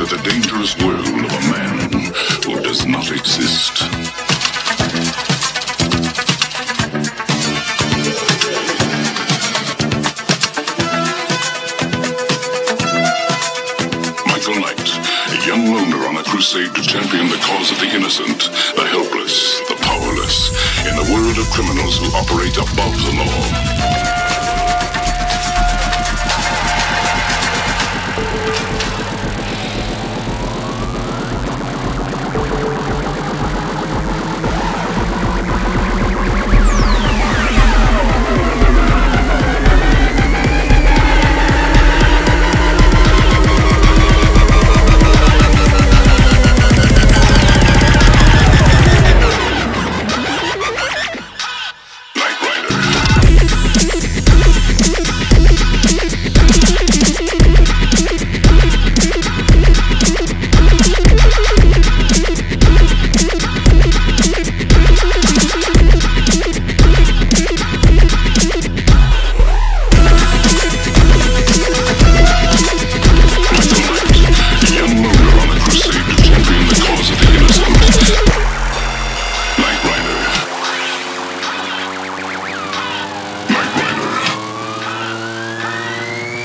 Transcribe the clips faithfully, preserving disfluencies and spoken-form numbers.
into the dangerous world of a man who does not exist. Michael Knight, a young loner on a crusade to champion the cause of the innocent, the helpless, the powerless, in a world of criminals who operate above the law.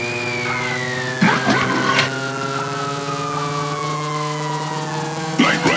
Night Rider.